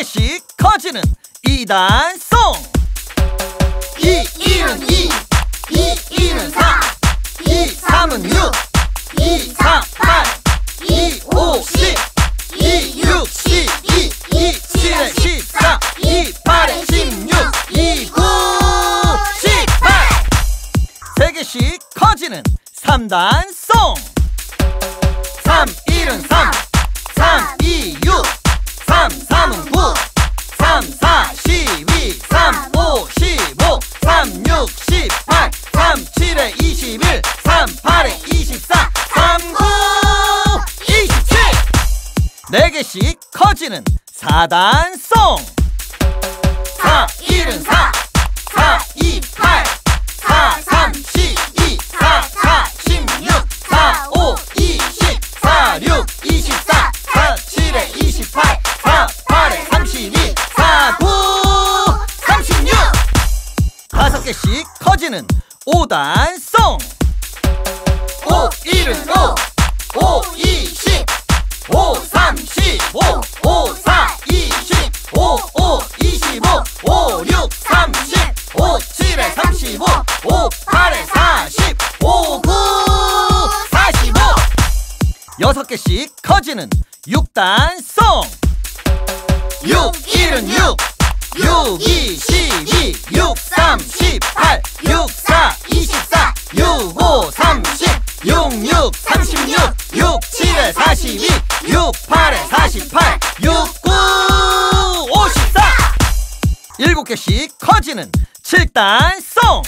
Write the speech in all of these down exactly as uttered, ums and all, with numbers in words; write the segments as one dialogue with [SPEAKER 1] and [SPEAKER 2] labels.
[SPEAKER 1] 개씩 커지는 이단송.
[SPEAKER 2] 이 일은 이, 이 일은 사, 이 삼은 육, 이 사 팔, 이 오 십, 이 육 십이, 이 칠에 십사, 이 팔에 십육, 이 구 십팔.
[SPEAKER 1] 세 개씩 커지는 삼단송.
[SPEAKER 2] 삼 일은 삼, 삼 이 육, 삼 삼은 구, 삼 사 십이, 삼 오 십오, 삼 육 십팔, 삼 칠에 이십일, 삼 팔에 이십사, 삼 구 이십칠.
[SPEAKER 1] 네 개씩 커지는 사단송.
[SPEAKER 2] 사 일은 사, 사 이 팔, 사 삼 십이, 사 사 십육, 사 오 이십, 사 육 이십사, 사 칠에 이십팔, 사 팔에 삼십이, 사 구 삼십육.
[SPEAKER 1] 다섯 개씩 커지는 오단송.
[SPEAKER 2] 오 일은 오, 오 이십, 오 삼 십오, 오 사 이십, 오 오 이십오, 오 육 삼십, 오 칠에 삼십오, 오 팔에 사십, 오 구 사십오.
[SPEAKER 1] 여섯 개씩 커지는 육단송.
[SPEAKER 2] 육 일은 육, 육 이 십이, 육 삼 십팔, 육 사 이십사, 육 오 삼십, 육 육 삼십육, 육 칠에 사십이, 육 팔에 사십팔, 육 구 오십사.
[SPEAKER 1] 일곱 개씩 커지는 칠단송.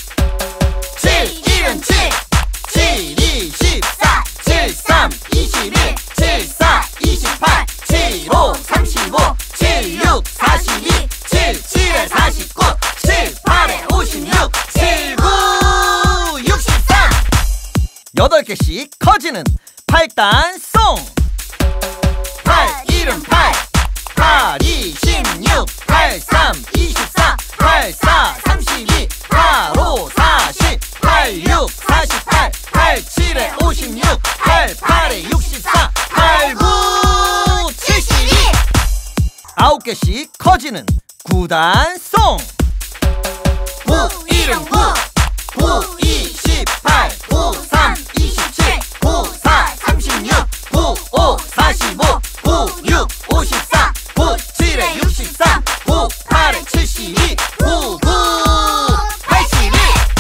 [SPEAKER 2] 칠 일은 칠, 칠 이 십사, 칠 삼 이십일, 칠 사 이십팔, 칠 오 삼십오, 칠 육 사십이, 칠 칠에 사십구, 칠 팔에 오십육, 칠 구 육십삼.
[SPEAKER 1] 여덟 개씩 커지는 팔단송.
[SPEAKER 2] 팔 일은 팔, 팔 이 십육, 팔 삼 이십사, 팔 사 삼십이, 팔 오 사십, 팔 육 사십팔, 팔 칠에 오십육, 팔 팔에 육십사, 팔 구 칠십이.
[SPEAKER 1] 아홉 개씩 커지는 구단송.
[SPEAKER 2] 구 일은 구, 구 이 십팔, 구 삼 이십칠, 구 사 삼십육, 구 오 사십오, 구 육 오십사, 구 칠에 육십삼, 구 팔에 칠십이, 구 구 팔십이.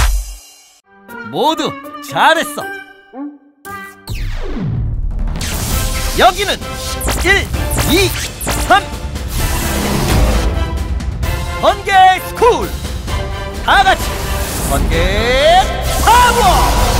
[SPEAKER 1] 모두 잘했어. 여기는 일, 이, 삼 번개 스쿨. 다 같이 번개 파워.